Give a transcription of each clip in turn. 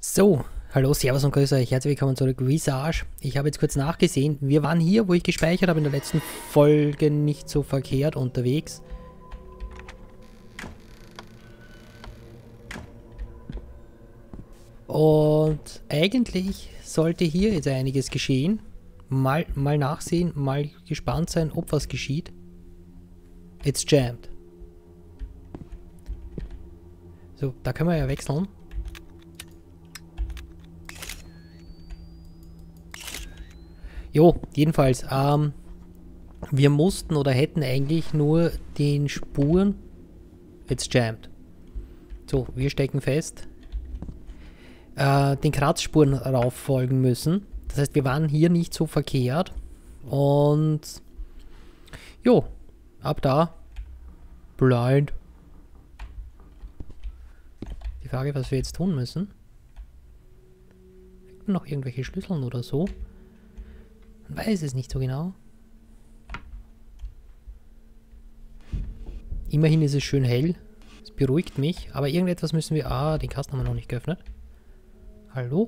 So, hallo, servus und grüß euch, herzlich willkommen zurück, Visage. Ich habe jetzt kurz nachgesehen, wir waren hier, wo ich gespeichert habe, in der letzten Folge nicht so verkehrt unterwegs. Und eigentlich sollte hier jetzt einiges geschehen. Mal nachsehen, mal gespannt sein, ob was geschieht. It's jammed. So, da können wir ja wechseln. Jo, jedenfalls, wir mussten oder hätten eigentlich nur den Spuren, jetzt jammed. So, wir stecken fest, den Kratzspuren rauf folgen müssen. Das heißt, wir waren hier nicht so verkehrt. Und, jo, ab da, blind. Die Frage, was wir jetzt tun müssen. Kriegt man noch irgendwelche Schlüsseln oder so? Man weiß es nicht so genau. Immerhin ist es schön hell. Es beruhigt mich. Aber irgendetwas müssen wir... Ah, den Kasten haben wir noch nicht geöffnet. Hallo?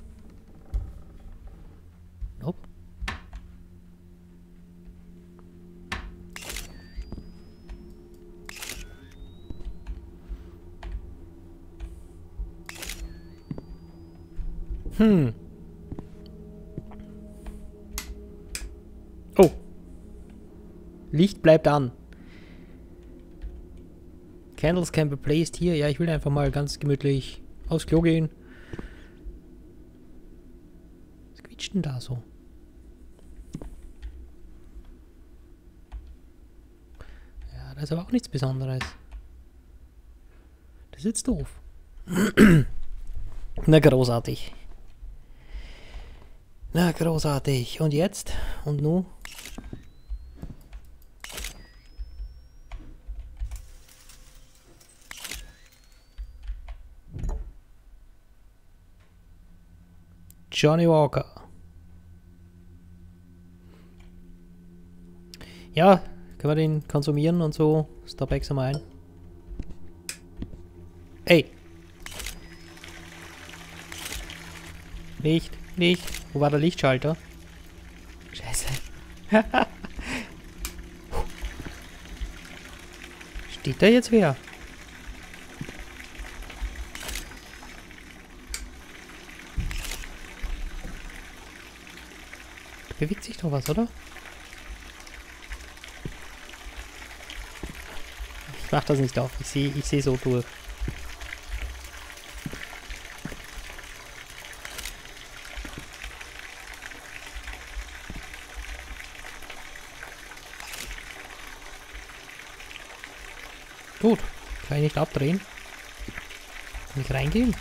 Nope. Oh. Licht bleibt an. Candles can be placed hier. Ja, ich will einfach mal ganz gemütlich aufs Klo gehen. Was quietscht denn da so? Ja, das ist aber auch nichts Besonderes. Das ist jetzt doof. Na, großartig. Na, großartig. Und jetzt? Und nun? Johnny Walker. Ja, können wir den konsumieren und so. Stop extra mal ein. Ey! Licht, Licht. Wo war der Lichtschalter? Scheiße. Steht da jetzt wer? Da bewegt sich doch was, oder? Ich mach das nicht auf. Ich sehe so durch. Gut, kann ich nicht abdrehen. Kann ich reingehen?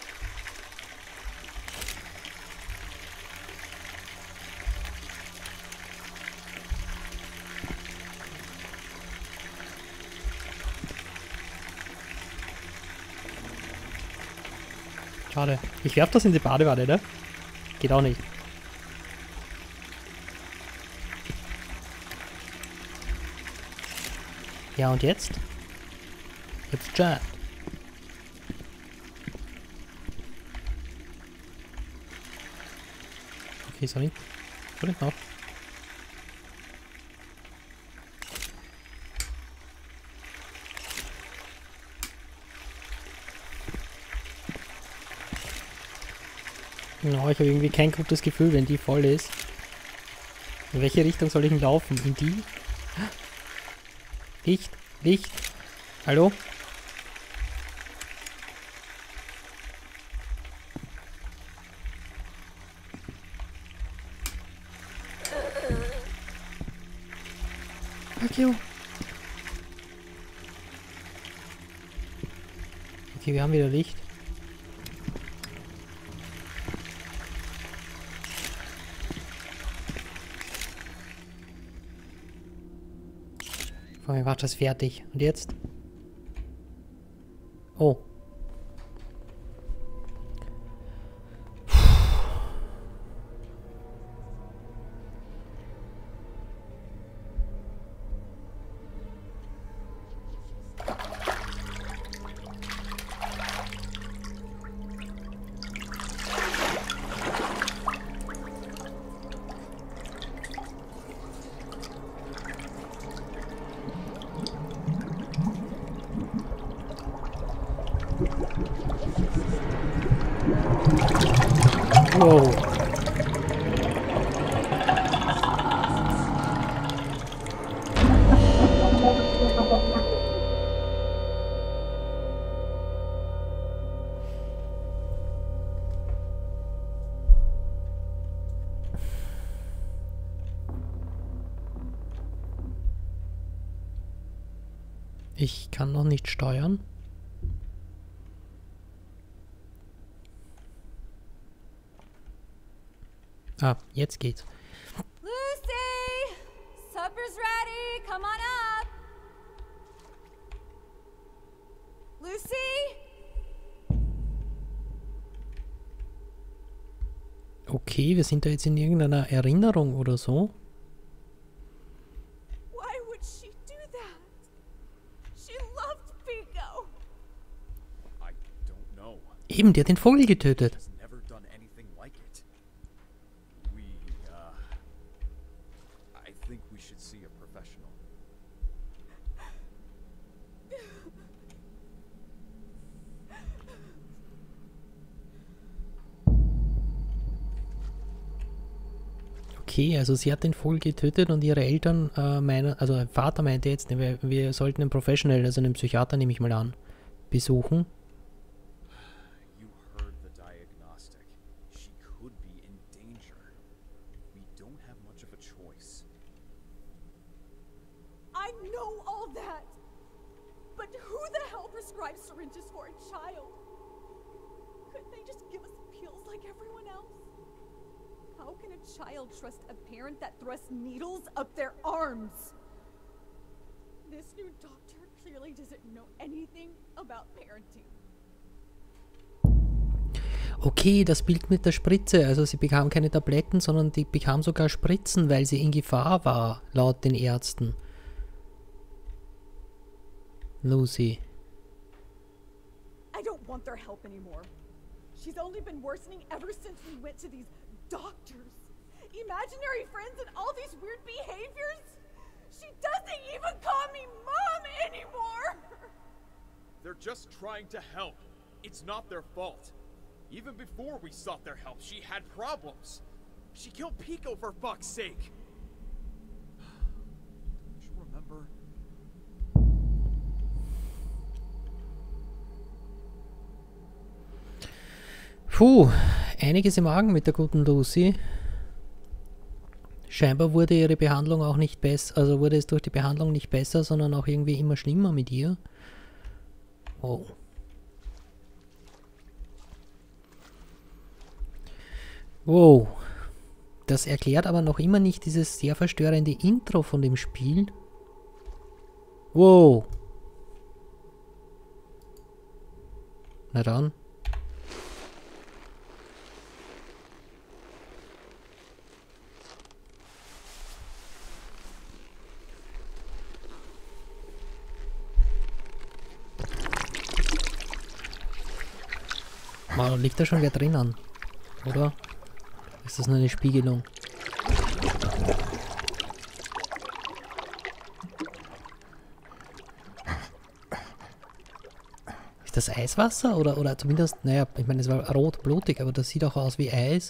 Schade. Ich werf das in die Badewanne, ne? Geht auch nicht. Ja, und jetzt? Jetzt jammed. Okay, sorry. Soll ich noch? Genau, ich habe irgendwie kein gutes Gefühl, wenn die voll ist. In welche Richtung soll ich denn laufen? In die? Licht, Licht. Hallo? Fuck you. Okay, wir haben wieder Licht. Vor mir war das fertig. Und jetzt? Oh. Wow. Ich kann noch nicht steuern. Ah, jetzt geht's. Lucy! Supper's ready! Come on up! Lucy? Okay, wir sind da jetzt in irgendeiner Erinnerung oder so. Why would she do that? She loved Pico. I don't know. Eben, der hat den Vogel getötet. Has never done anything like it. I think we should see a professional. Okay, also sie hat den Vogel getötet und ihre Eltern meinen, also Vater meinte jetzt, wir sollten einen Professional, also einen Psychiater nehme ich mal an, besuchen. You heard the diagnostic. She could be in danger. We don't have much of a choice. I know all that. But who the hell prescribes syringes for a child? Couldn't they just give us pills like everyone else? How can a child trust a parent that thrusts needles up their arms? This new doctor clearly doesn't know anything about parenting. Okay, das Bild mit der Spritze, also sie bekam keine Tabletten, sondern die bekam sogar Spritzen, weil sie in Gefahr war, laut den Ärzten. Lucy. I don't want their help anymore. She's only been worsening ever since we went to these doctors. Imaginary friends and all these weird behaviors. She doesn't even call me Mom anymore. They're just trying to help. It's not their fault. Even before we sought their help, she had problems. She killed Pico for fuck's sake. Don't you remember? Puh, einiges im Argen mit der guten Lucy. Scheinbar wurde ihre Behandlung auch nicht besser, also wurde es durch die Behandlung nicht besser, sondern auch irgendwie immer schlimmer mit ihr. Oh. Wow. Das erklärt aber noch immer nicht dieses sehr verstörende Intro von dem Spiel. Wow. Na dann. Mal, liegt da schon wer drinnen? Oder? Ist das nur eine Spiegelung? Ist das Eiswasser? Oder zumindest, naja, ich meine, es war rot, blutig, aber das sieht auch aus wie Eis.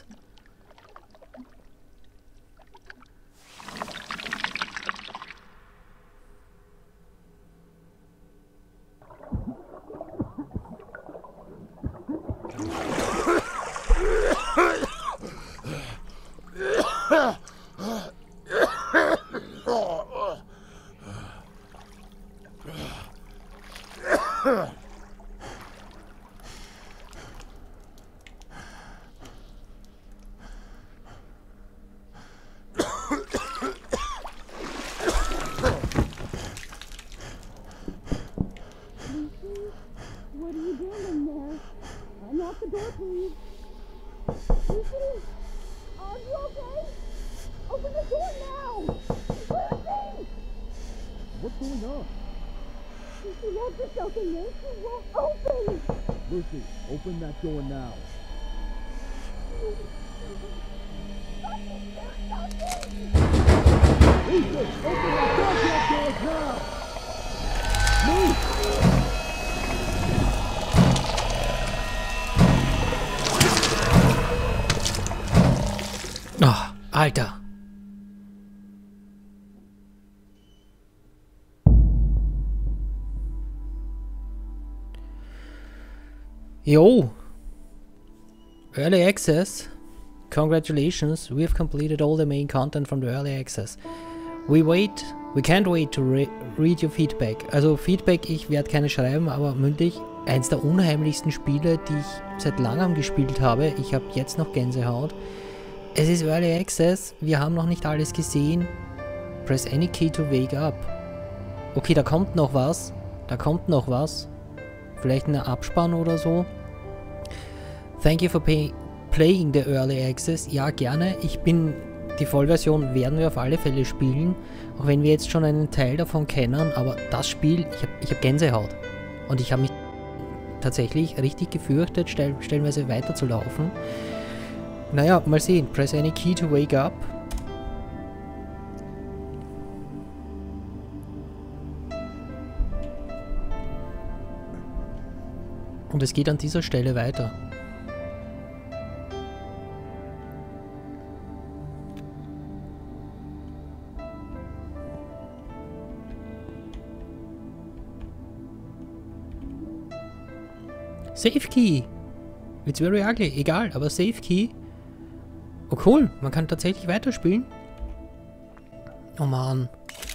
What are you doing in there? Unlock the door, please. Lucy? Are you okay? Open the door now! Lucy! What's going on? She locked herself in there. She won't open! Lucy, open that door now. Lucy, open that goddamn door now! Move! Alter. Jo. Early Access. Congratulations, we have completed all the main content from the Early Access. We can't wait to read your feedback. Also Feedback, ich werde keine schreiben, aber mündlich. Eins der unheimlichsten Spiele, die ich seit langem gespielt habe. Ich habe jetzt noch Gänsehaut. Es ist Early Access, wir haben noch nicht alles gesehen. Press any key to wake up. Okay, da kommt noch was. Vielleicht ein Abspann oder so. Thank you for playing the Early Access. Ja, gerne. Die Vollversion werden wir auf alle Fälle spielen. Auch wenn wir jetzt schon einen Teil davon kennen. Aber das Spiel, ich hab Gänsehaut. Und ich habe mich tatsächlich richtig gefürchtet, stellenweise weiterzulaufen. Naja, mal sehen. Press any key to wake up. Und es geht an dieser Stelle weiter. Safe Key. It's very ugly. Egal, aber Safe Key. Oh cool, man kann tatsächlich weiterspielen. Oh Mann.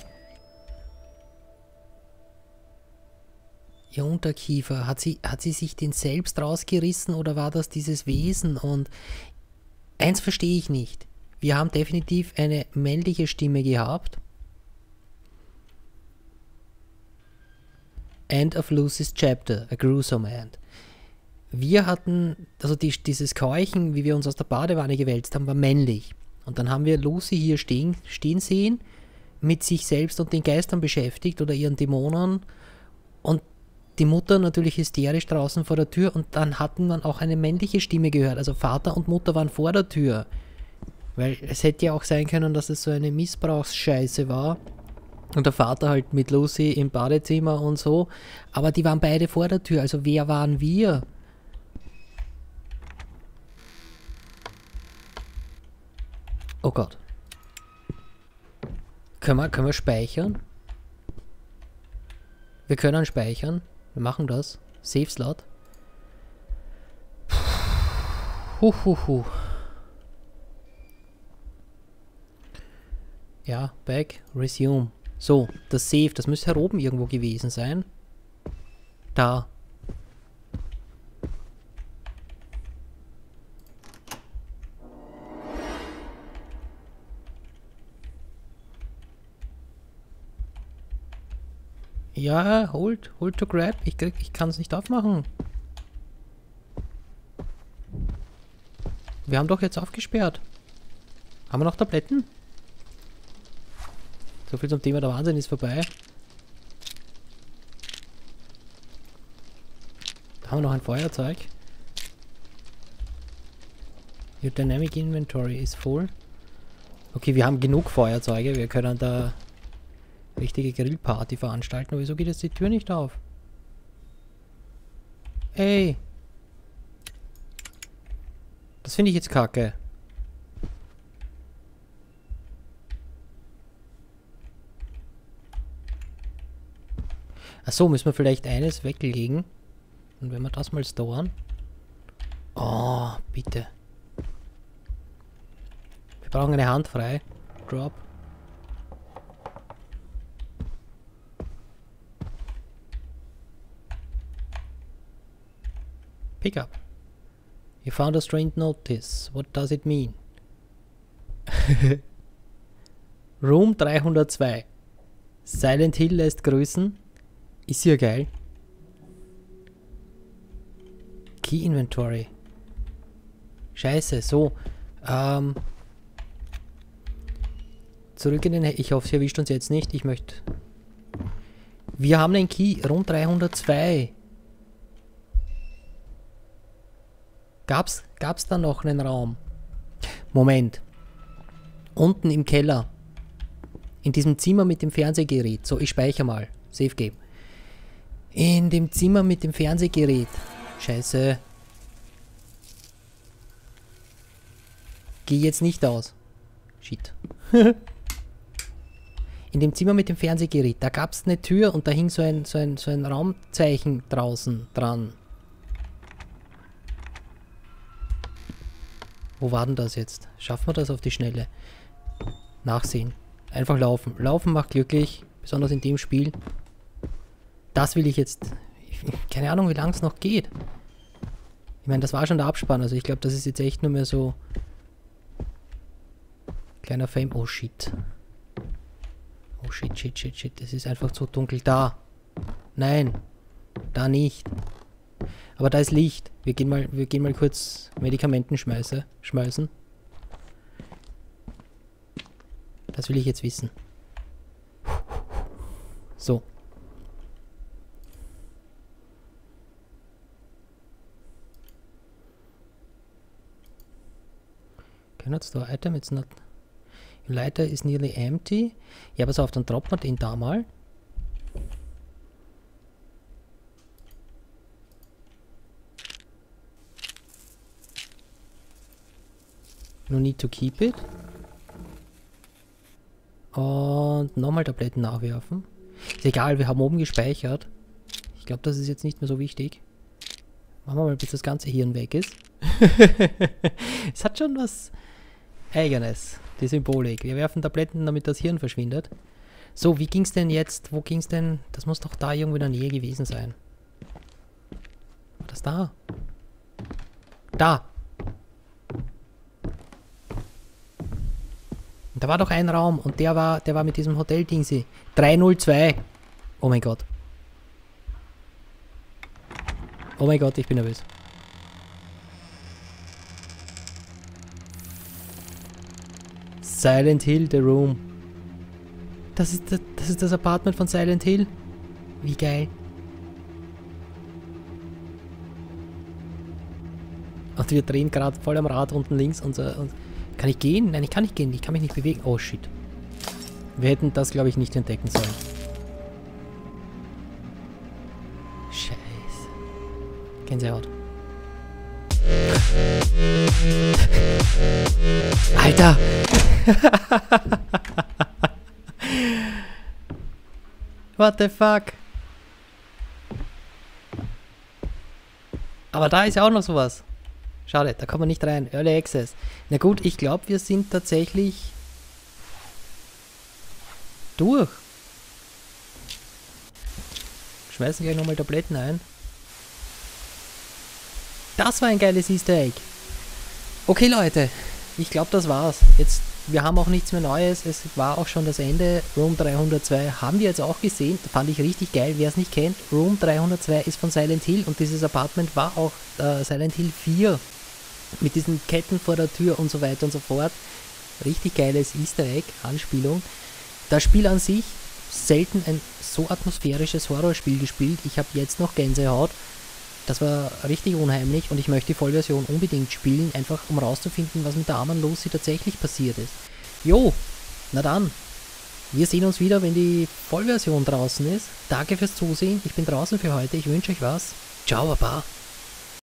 Ihr Unterkiefer, hat sie sich den selbst rausgerissen oder war das dieses Wesen? Und eins verstehe ich nicht. Wir haben definitiv eine männliche Stimme gehabt. End of Lucy's Chapter, a gruesome end. Wir hatten, also dieses Keuchen, wie wir uns aus der Badewanne gewälzt haben, war männlich. Und dann haben wir Lucy hier stehen sehen, mit sich selbst und den Geistern beschäftigt oder ihren Dämonen. Und die Mutter natürlich hysterisch draußen vor der Tür. Und dann hatten wir auch eine männliche Stimme gehört. Also Vater und Mutter waren vor der Tür. Weil es hätte ja auch sein können, dass es so eine Missbrauchsscheiße war. Und der Vater halt mit Lucy im Badezimmer und so. Aber die waren beide vor der Tür. Also wer waren wir? Oh Gott. Können wir speichern? Wir können speichern. Wir machen das. Save Slot. Ja, back. Resume. So, das Save, das müsste hier oben irgendwo gewesen sein. Da. Ja, hold to grab. Ich kann es nicht aufmachen. Wir haben doch jetzt aufgesperrt. Haben wir noch Tabletten? So viel zum Thema, der Wahnsinn ist vorbei. Da haben wir noch ein Feuerzeug. Your Dynamic Inventory is full. Okay, wir haben genug Feuerzeuge. Wir können da richtige Grillparty veranstalten. Aber wieso geht jetzt die Tür nicht auf? Ey! Das finde ich jetzt kacke. Achso, müssen wir vielleicht eines weglegen. Und wenn wir das mal storen. Oh, bitte. Wir brauchen eine Hand frei. Drop. Pick up. You found a strange notice. What does it mean? Room 302. Silent Hill lässt grüßen. Ist ja geil. Key Inventory. Scheiße, so. Zurück in den... Ich hoffe, sie erwischt uns jetzt nicht. Ich möchte... Wir haben einen Key. Room 302. Gab's da noch einen Raum? Moment. Unten im Keller. In diesem Zimmer mit dem Fernsehgerät. So, ich speichere mal. Save Game. In dem Zimmer mit dem Fernsehgerät. Scheiße. Geh jetzt nicht aus. Shit. In dem Zimmer mit dem Fernsehgerät, da gab es eine Tür und da hing so ein Raumzeichen draußen dran. Wo war denn das jetzt? Schaffen wir das auf die Schnelle? Nachsehen. Einfach laufen. Laufen macht glücklich, besonders in dem Spiel. Das will ich jetzt... Keine Ahnung, wie lange es noch geht. Ich meine, das war schon der Abspann, also ich glaube, das ist jetzt echt nur mehr so... Kleiner Fame... Oh shit. Oh shit, shit, shit, shit. Es ist einfach zu dunkel. Da. Nein. Da nicht. Aber da ist Licht. Wir gehen mal kurz Medikamenten schmeißen. Das will ich jetzt wissen. So. Cannot store item, it's not... Your lighter is nearly empty. Ja, pass auf, dann droppt man den da mal. No need to keep it. Und nochmal Tabletten nachwerfen. Ist egal, wir haben oben gespeichert. Ich glaube, das ist jetzt nicht mehr so wichtig. Machen wir mal, bis das ganze Hirn weg ist. Es hat schon was Eigenes, die Symbolik. Wir werfen Tabletten, damit das Hirn verschwindet. So, wie ging's denn jetzt? Wo ging's denn? Das muss doch da irgendwo in der Nähe gewesen sein. War das da? Da! Da war doch ein Raum und der war mit diesem Hotel-Dingsi. 302. Oh mein Gott. Oh mein Gott, ich bin nervös. Silent Hill, The Room. Das ist das Apartment von Silent Hill. Wie geil. Und wir drehen gerade voll am Rad unten links und so. Und kann ich gehen? Nein, ich kann nicht gehen. Ich kann mich nicht bewegen. Oh shit. Wir hätten das, glaube ich, nicht entdecken sollen. Scheiße. Gänsehaut. Alter! What the fuck? Aber da ist ja auch noch sowas. Schade, da kommt man nicht rein. Early Access. Na gut, ich glaube, wir sind tatsächlich durch. Schmeißen gleich nochmal Tabletten ein. Das war ein geiles Easter Egg. Okay, Leute. Ich glaube, das war's. Jetzt, wir haben auch nichts mehr Neues. Es war auch schon das Ende. Room 302 haben wir jetzt auch gesehen. Fand ich richtig geil. Wer es nicht kennt, Room 302 ist von Silent Hill und dieses Apartment war auch Silent Hill 4. Mit diesen Ketten vor der Tür und so weiter und so fort. Richtig geiles Easter Egg, Anspielung. Das Spiel an sich, selten ein so atmosphärisches Horrorspiel gespielt. Ich habe jetzt noch Gänsehaut. Das war richtig unheimlich und ich möchte die Vollversion unbedingt spielen, einfach um rauszufinden, was mit der armen Lucy tatsächlich passiert ist. Jo, na dann. Wir sehen uns wieder, wenn die Vollversion draußen ist. Danke fürs Zusehen. Ich bin draußen für heute. Ich wünsche euch was. Ciao, Baba.